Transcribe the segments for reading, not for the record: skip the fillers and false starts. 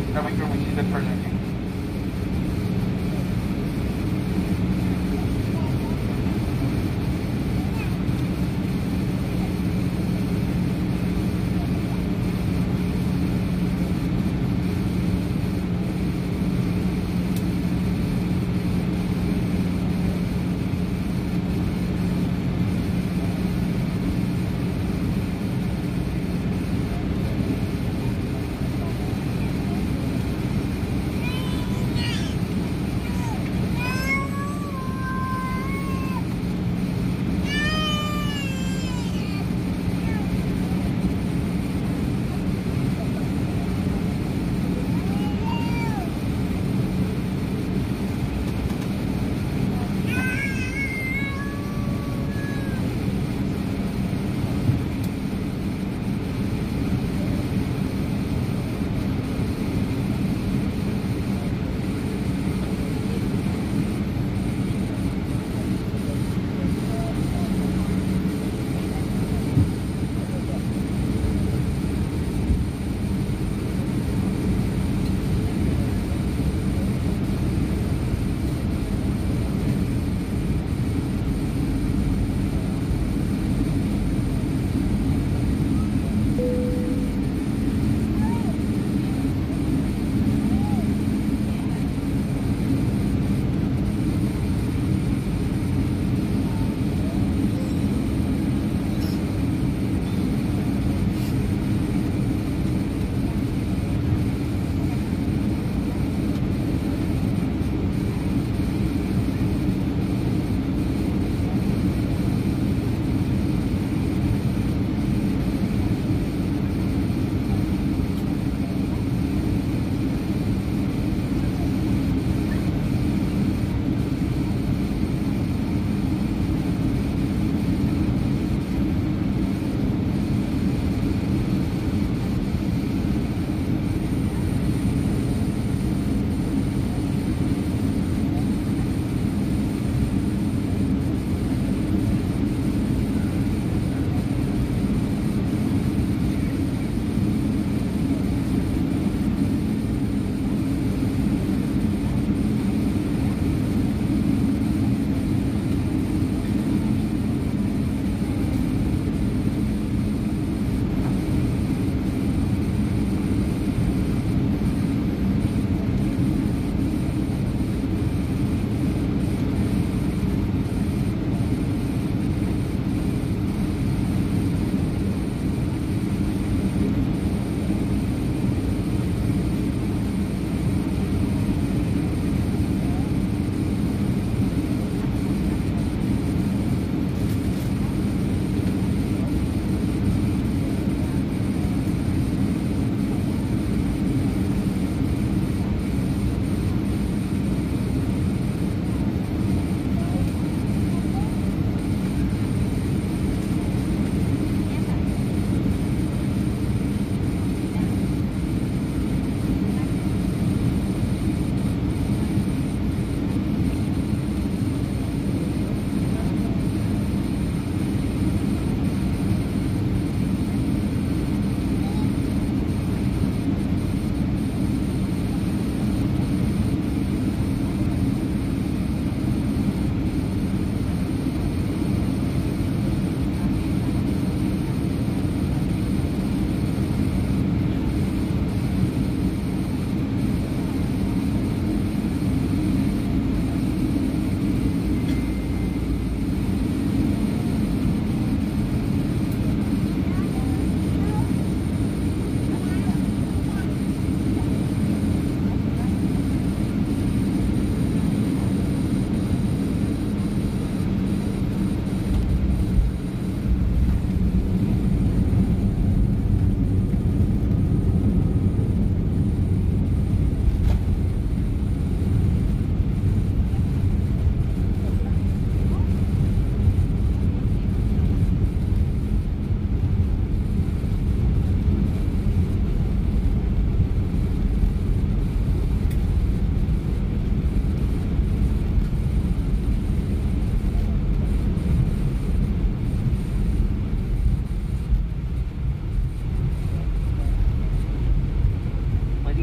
Cabin crew, we need that for landing.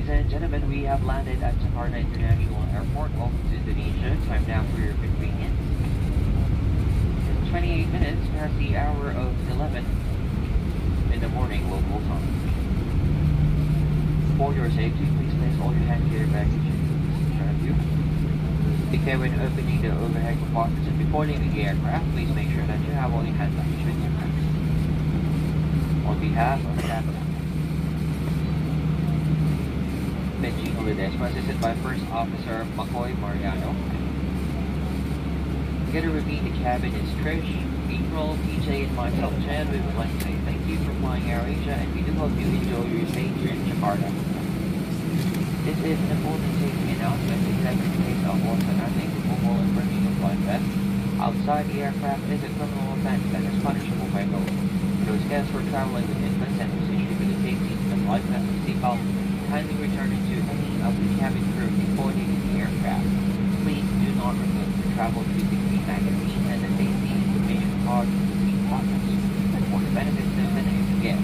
Ladies and gentlemen, we have landed at Jakarta International Airport. Welcome to Indonesia. Time now for your convenience. It's 28 minutes past the hour of 11 in the morning local time. For your safety, please place all your hand gear baggage in front of you. Take care when opening the overhead compartments and before leaving the aircraft, please make sure that you have all your hand luggage with you. On behalf of the staff, Benjino Ledesma, assisted by First Officer McCoy Mariano. Together with me in the cabin is Trish, April, PJ, and myself, Chad. We would like to say thank you for flying AirAsia, and we do hope you enjoy your stay here in Jakarta. This is an important safety announcement because in case of automatic removal and bringing of flight vest outside the aircraft is a criminal offense that is punishable by law. For those guests who are traveling with infants and whose issue with the safety of the flight vest and seatbelt, kindly return it to any of the cabin crew before leaving the aircraft. Please do not remove the travel PPT magazine and the safety information card from the seat pockets for the benefit of the guests.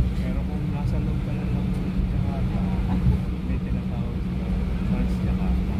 May tinatawag sa Jakarta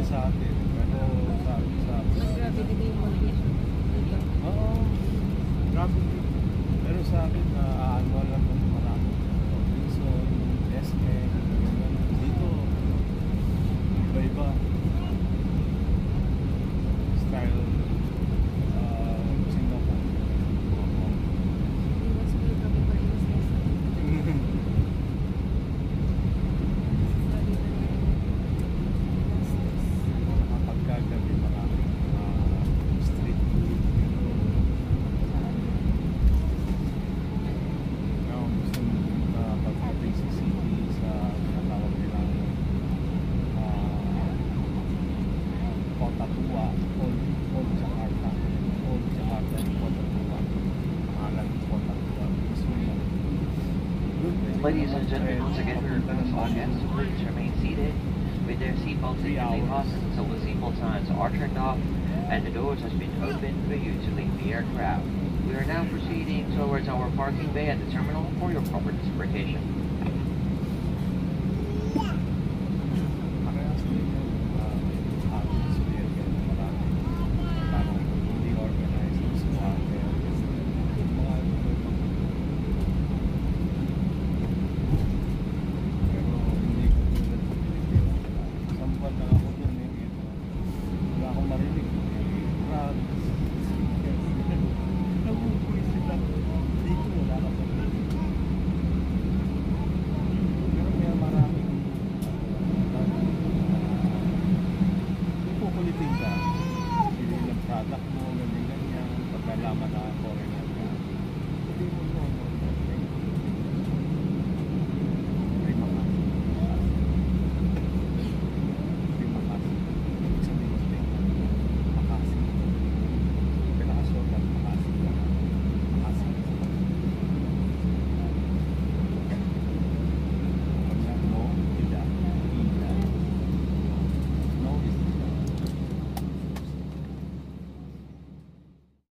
sa atin. Pero sa Grabe din yung mga dito. oo, grabe. Pero sa akin, ano lang ng marami. Robinson, SM, dito, iba-iba. Style, Singapore. Mas may kami pa rin sa isa. Sabi na rin. Kapag kagabi, marami street food. Gusto mo pagdating sa city, sa tinatawag nilang Kotatua, Old Jakarta. Old Jakarta and Kotatua. Pangalan Kotatua. Gusto mo Ladies and gentlemen, once again, we request all guests to please remain seated with their seatbelts securely fastened until the seatbelt signs are turned off and the doors has been opened for you to leave the aircraft. We are now proceeding towards our parking bay at the terminal for your proper transportation.